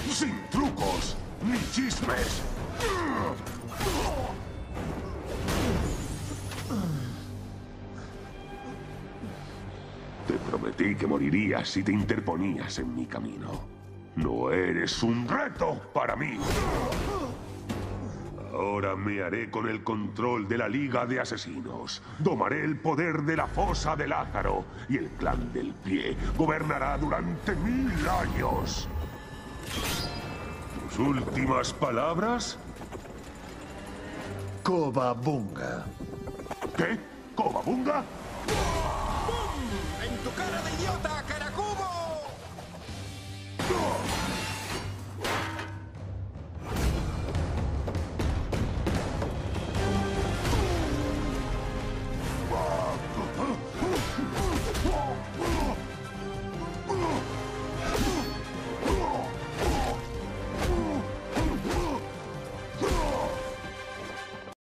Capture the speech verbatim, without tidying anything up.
Sin trucos ni chismes. Te prometí que morirías si te interponías en mi camino. No eres un reto para mí. Ahora me haré con el control de la Liga de Asesinos. Domaré el poder de la Fosa de Lázaro. Y el Clan del Pie gobernará durante mil años. ¿Tus últimas palabras? Cobabunga. ¿Qué? ¿Cobabunga? ¡Bum! ¡En tu cara de idiota!